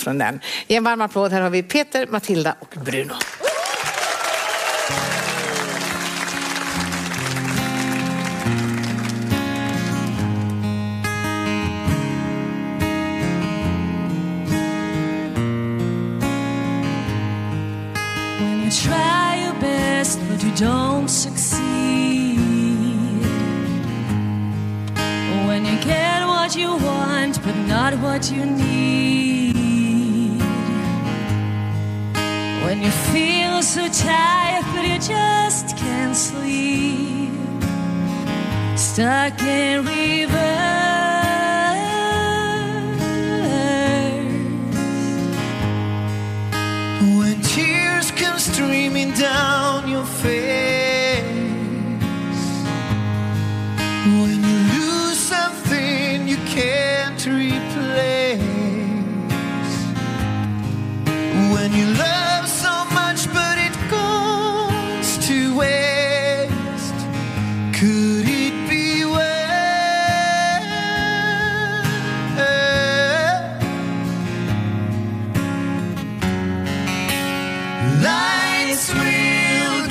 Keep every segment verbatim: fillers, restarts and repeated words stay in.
från den. Ge en varm applåd, här har vi Peter, Matilda och Bruno. Try your best, but you don't succeed. When you get what you want, but not what you need. When you feel so tired, but you just can't sleep. Stuck in reverse. When tears come streaming down your face, when you lose something you can't replace, when you love so much but it goes to waste, could it be worse? Lights will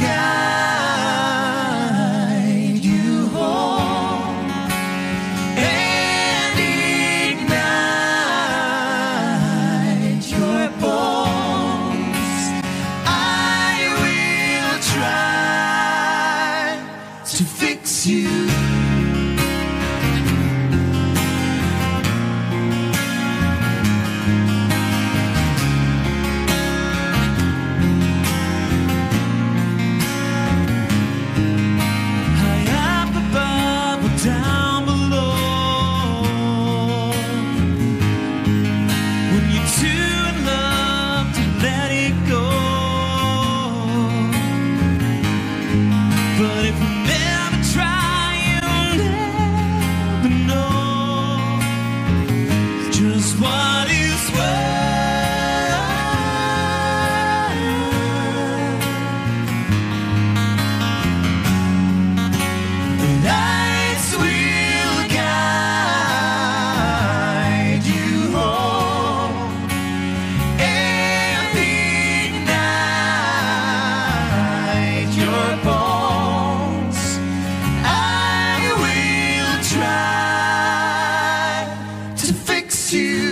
guide you home and ignite your bones. I will try to fix you. Down below, when you're too in love to let it go. But if you never try, you'll never know just what is worth. And I will guide you home and ignite your bones. I will try to fix you.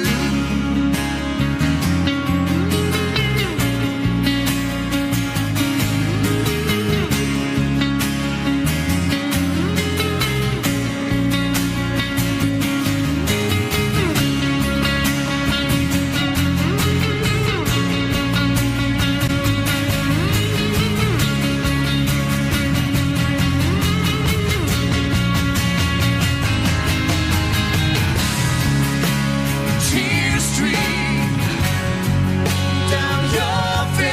Tears stream down your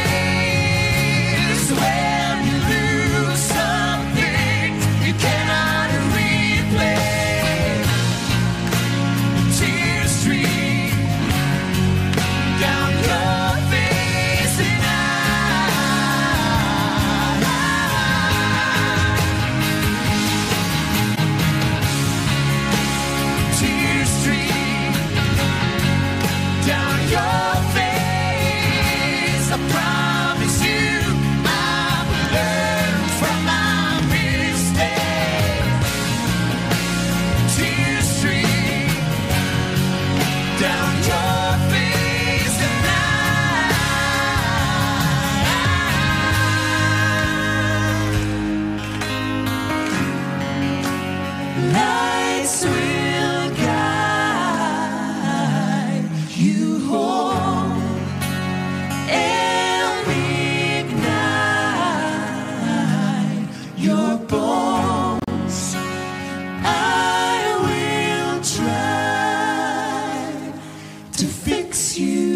face when you lose something you cannot replay. Tears stream down your face and I, tears stream down your face. I promise you I will learn from my mistakes. Tears stream down your face and I, lights will guide you home and ignite your bones. I will try to fix you.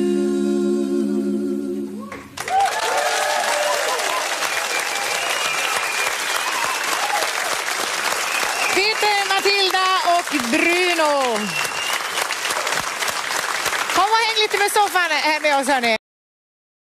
Peter, Matilda och Bruno. Kom och häng lite med soffan här med oss, hörni.